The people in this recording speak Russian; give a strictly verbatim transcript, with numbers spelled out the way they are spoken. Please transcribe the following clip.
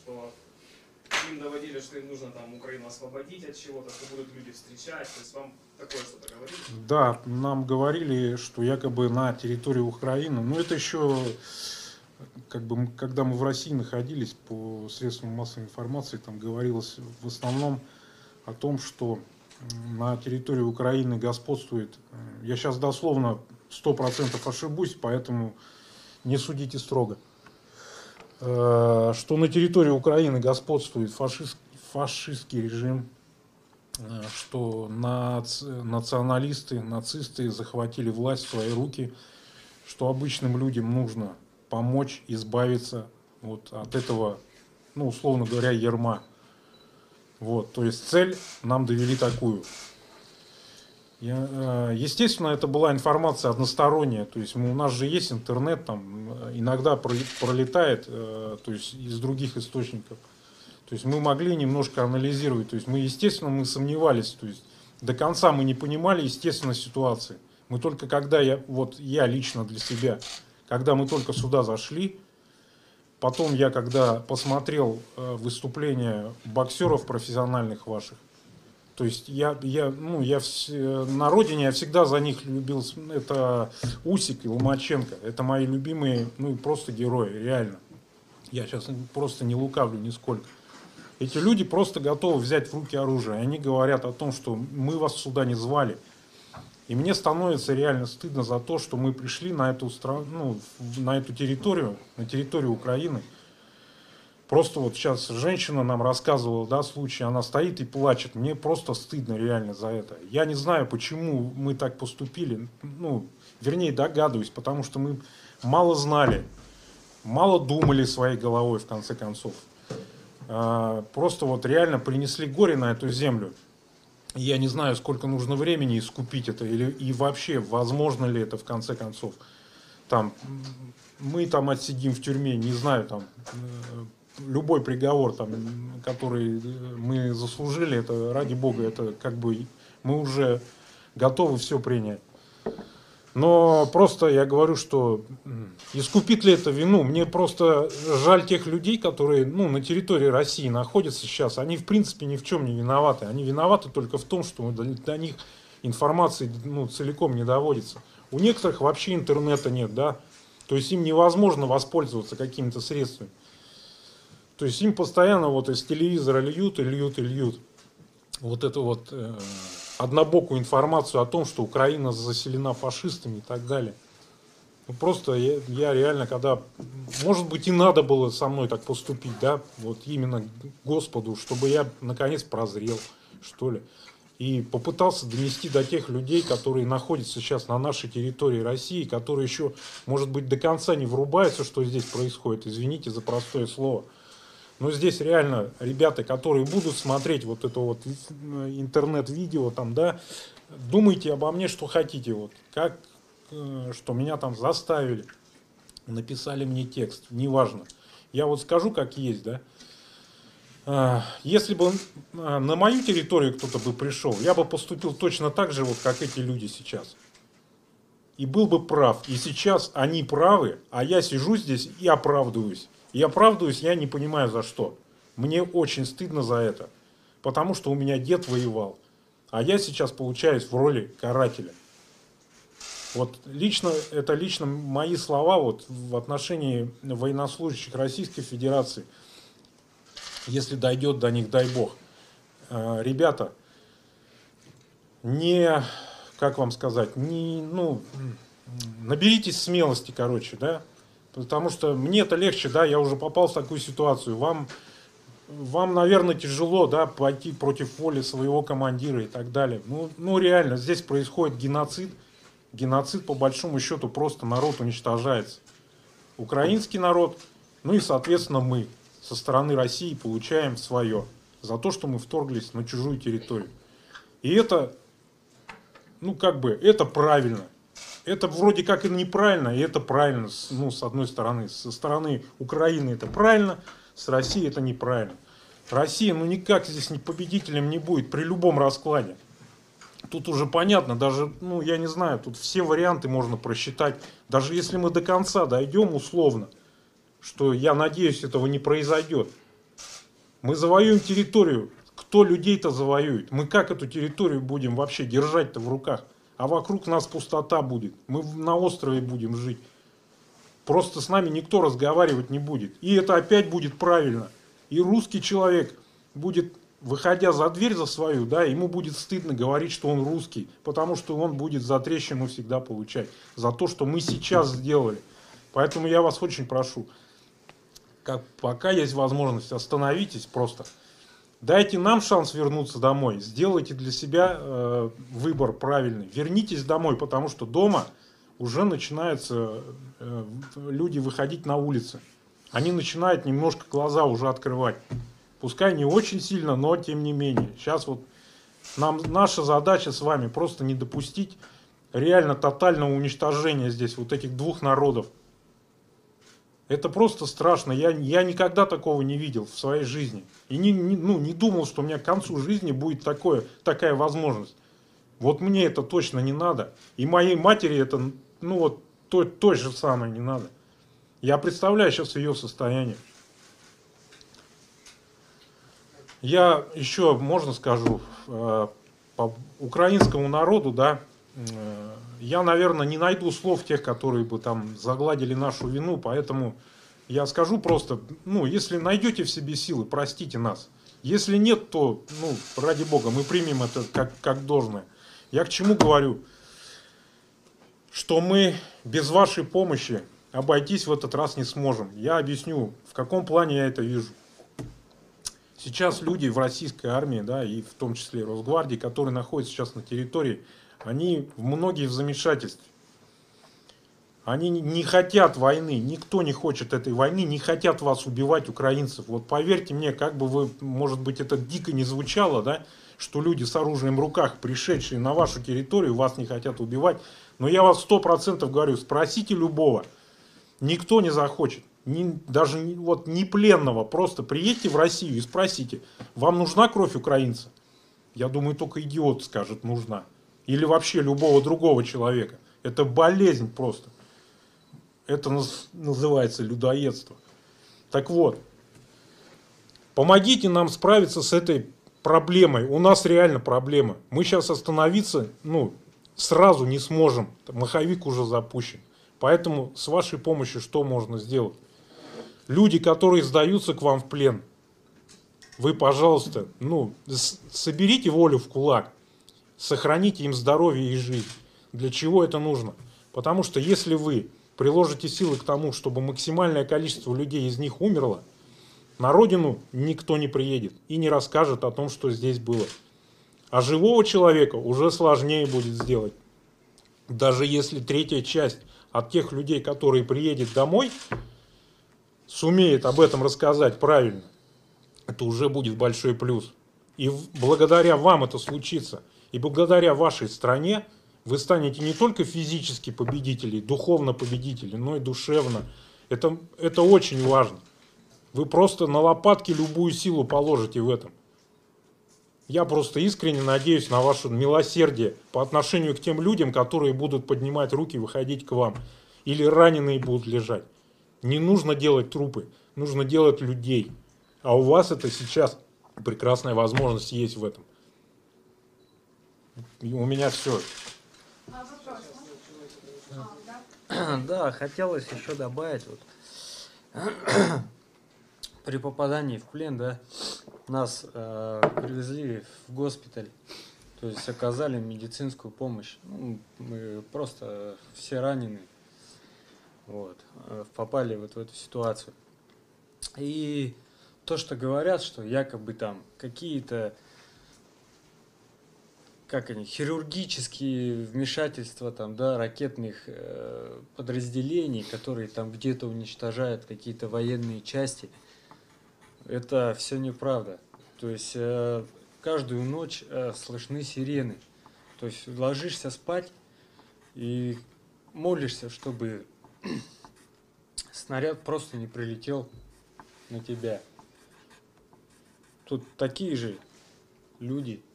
что им доводили, что им нужно там Украину освободить от чего-то, что будут люди встречать. То есть вам такое что-то говорили? Да, нам говорили, что якобы на территории Украины, ну это еще, как бы, когда мы в России находились, по средствам массовой информации, там говорилось в основном о том, что на территории Украины господствует, я сейчас дословно сто процентов ошибусь, поэтому не судите строго, что на территории Украины господствует фашист, фашистский режим, что нац, националисты, нацисты захватили власть в свои руки, что обычным людям нужно помочь избавиться вот от этого, ну, условно говоря, ярма. Вот, то есть цель нам довели такую. Я, естественно, это была информация односторонняя, то есть у нас же есть интернет, там иногда пролетает, то есть из других источников. То есть мы могли немножко анализировать, то есть мы, естественно, мы сомневались, то есть до конца мы не понимали, естественно, ситуации. Мы только когда, я, вот я лично для себя, когда мы только сюда зашли, потом я когда посмотрел выступления боксеров профессиональных ваших, то есть я, я, ну, я в, на родине я всегда за них любил, это Усик и Ломаченко, это мои любимые, ну просто герои, реально. Я сейчас просто не лукавлю нисколько. Эти люди просто готовы взять в руки оружие. Они говорят о том, что мы вас сюда не звали. И мне становится реально стыдно за то, что мы пришли на эту страну, ну, на эту территорию, на территорию Украины. Просто вот сейчас женщина нам рассказывала, да, случай, она стоит и плачет. Мне просто стыдно реально за это. Я не знаю, почему мы так поступили. Ну, вернее, догадываюсь, потому что мы мало знали, мало думали своей головой, в конце концов. Просто вот реально принесли горе на эту землю. Я не знаю, сколько нужно времени искупить это, или и вообще, возможно ли это в конце концов. Там, мы там отсидим в тюрьме, не знаю, там, любой приговор, там, который мы заслужили, это ради бога, это как бы мы уже готовы все принять. Но просто я говорю, что искупит ли это вину? Мне просто жаль тех людей, которые, ну, на территории России находятся сейчас. Они в принципе ни в чем не виноваты. Они виноваты только в том, что до, до них информации, ну, целиком не доводится. У некоторых вообще интернета нет, да. То есть им невозможно воспользоваться какими-то средствами. То есть им постоянно вот из телевизора льют и льют и льют. Вот это вот... Э однобокую информацию о том, что Украина заселена фашистами и так далее. Ну, просто я, я реально, когда, может быть, и надо было со мной так поступить, да, вот именно Господу, чтобы я наконец прозрел, что ли, и попытался донести до тех людей, которые находятся сейчас на нашей территории России, которые еще, может быть, до конца не врубаются, что здесь происходит, извините за простое слово. Но здесь реально ребята, которые будут смотреть вот это вот интернет-видео, там, да, думайте обо мне, что хотите, вот, как, что меня там заставили, написали мне текст, неважно. Я вот скажу, как есть, да. Если бы на мою территорию кто-то бы пришел, я бы поступил точно так же, вот, как эти люди сейчас. И был бы прав. И сейчас они правы, а я сижу здесь и оправдываюсь. И оправдываюсь, я не понимаю за что. Мне очень стыдно за это. Потому что у меня дед воевал. А я сейчас получаюсь в роли карателя. Вот лично, это лично мои слова вот в отношении военнослужащих Российской Федерации. Если дойдет до них, дай бог. Ребята, не, как вам сказать, не, ну, наберитесь смелости, короче, да. Потому что мне это легче, да, я уже попал в такую ситуацию. Вам, вам, наверное, тяжело, да, пойти против воли своего командира и так далее. Ну, ну, реально, здесь происходит геноцид. Геноцид, по большому счету, просто народ уничтожается. Украинский народ, ну и, соответственно, мы со стороны России получаем свое. За то, что мы вторглись на чужую территорию. И это, ну, как бы, это правильно. Это вроде как и неправильно, и это правильно, ну, с одной стороны. Со стороны Украины это правильно, с Россией это неправильно. Россия, ну, никак здесь не победителем не будет при любом раскладе. Тут уже понятно, даже, ну, я не знаю, тут все варианты можно просчитать. Даже если мы до конца дойдем условно, что, я надеюсь, этого не произойдет. Мы завоюем территорию. Кто людей-то завоюет? Мы как эту территорию будем вообще держать-то в руках? А вокруг нас пустота будет. Мы на острове будем жить. Просто с нами никто разговаривать не будет. И это опять будет правильно. И русский человек будет, выходя за дверь за свою, да, ему будет стыдно говорить, что он русский, потому что он будет за трещину всегда получать. За то, что мы сейчас сделали. Поэтому я вас очень прошу, как, пока есть возможность, остановитесь просто. Дайте нам шанс вернуться домой. Сделайте для себя э, выбор правильный. Вернитесь домой, потому что дома уже начинаются э, люди выходить на улицы. Они начинают немножко глаза уже открывать. Пускай не очень сильно, но тем не менее. Сейчас вот нам наша задача с вами просто не допустить реально тотального уничтожения здесь вот этих двух народов. Это просто страшно. Я, я никогда такого не видел в своей жизни. И не, не, ну, не думал, что у меня к концу жизни будет такое, такая возможность. Вот мне это точно не надо. И моей матери это, ну вот, то, то же самое не надо. Я представляю сейчас ее состояние. Я еще, можно скажу, э, по украинскому народу, да, э, я, наверное, не найду слов тех, которые бы там загладили нашу вину, поэтому я скажу просто, ну, если найдете в себе силы, простите нас. Если нет, то, ну, ради бога, мы примем это как, как должное. Я к чему говорю? Что мы без вашей помощи обойтись в этот раз не сможем. Я объясню, в каком плане я это вижу. Сейчас люди в российской армии, да, и в том числе Росгвардии, которые находятся сейчас на территории, они многие в замешательстве. Они не хотят войны, никто не хочет этой войны, не хотят вас убивать, украинцев. Вот поверьте мне, как бы вы, может быть, это дико не звучало, да, что люди с оружием в руках, пришедшие на вашу территорию, вас не хотят убивать. Но я вас сто процентов говорю, спросите любого, никто не захочет. Ни, даже не, вот, не пленного, просто приедьте в Россию и спросите, вам нужна кровь украинца? Я думаю, только идиот скажет, нужна. Или вообще любого другого человека. Это болезнь просто. Это называется людоедство. Так вот, помогите нам справиться с этой проблемой. У нас реально проблема. Мы сейчас остановиться, ну, сразу не сможем. Маховик уже запущен. Поэтому с вашей помощью что можно сделать? Люди, которые сдаются к вам в плен, вы, пожалуйста, ну, соберите волю в кулак, сохраните им здоровье и жизнь. Для чего это нужно? Потому что если вы приложите силы к тому, чтобы максимальное количество людей из них умерло, на родину никто не приедет и не расскажет о том, что здесь было. А живого человека уже сложнее будет сделать. Даже если третья часть от тех людей, которые приедет домой, сумеет об этом рассказать правильно, это уже будет большой плюс. И благодаря вам это случится, и благодаря вашей стране вы станете не только физически победителей, духовно победителей, но и душевно. Это, это очень важно. Вы просто на лопатки любую силу положите в этом. Я просто искренне надеюсь на ваше милосердие по отношению к тем людям, которые будут поднимать руки и выходить к вам. Или раненые будут лежать. Не нужно делать трупы, нужно делать людей. А у вас это сейчас прекрасная возможность есть в этом. И у меня все. А вопрос, можно? А, да. Да, хотелось еще добавить, вот, при попадании в плен, да, нас э, привезли в госпиталь, то есть оказали медицинскую помощь. Ну, мы просто все ранены, вот, э, попали вот в эту ситуацию. И то, что говорят, что якобы там какие-то, как они, хирургические вмешательства там, да, ракетных э, подразделений, которые там где-то уничтожают какие-то военные части, это все неправда. То есть э, каждую ночь э, слышны сирены. То есть ложишься спать и молишься, чтобы снаряд просто не прилетел на тебя. Тут такие же люди.